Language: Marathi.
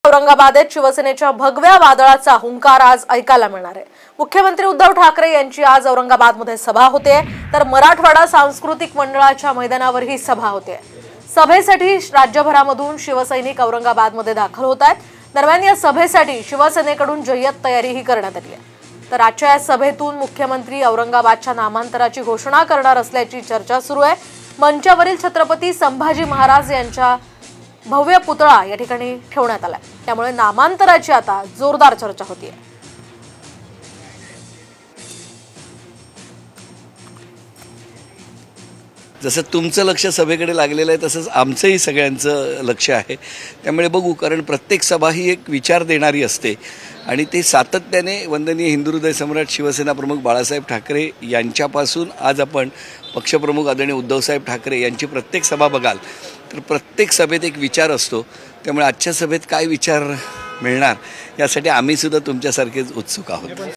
औरंगाबादेत शिवसेनेच्या भगव्या वादळाचा हुंकार आज ऐकायला मिळणार आहे। मुख्यमंत्री उद्धव ठाकरे यांची आज औरंगाबादमध्ये सभा होते, तर मराठवाडा सांस्कृतिक मंडळाच्या मैदानावर ही सभा होते। सभेसाठी राज्यभरामधून शिवसैनिक औरंगाबादमध्ये दाखल होत आहेत। दरम्यान या सभेसाठी शिवसेनेकडून जय्यत तयारीही करण्यात आली आहे। तर आजच्या सभेतून मुख्यमंत्री औरंगाबादच्या नामांतराची घोषणा करणार असल्याची चर्चा सुरू आहे। मंचावरील छत्रपती संभाजी महाराज यांच्या भव्य पुतळा या ठिकाणी ठेवण्यात आला, त्यामुळे नामांतराची आता जोरदार चर्चा होतीये। जसं तुमचं लक्ष सभेकडे लागलेलं आहे तसंच आमचंही सगळ्यांचं लक्ष आहे। त्यामुळे बघू, कारण प्रत्येक सभा ही एक विचार देणारी असते आणि ते सातत्याने वंदनीय हिंदू हृदय सम्राट शिवसेना प्रमुख बाळासाहेब ठाकरे यांच्यापासून आज आपण पक्षप्रमुख आदरणीय उद्धवसाहेब ठाकरे यांची प्रत्येक सभा बघाल तर प्रत्येक सभेत एक विचार असतो। त्यामुळे आजच्या सभेत काय विचार मिळणार यासाठी आम्हीसुद्धा तुमच्यासारखेच उत्सुक आहोत।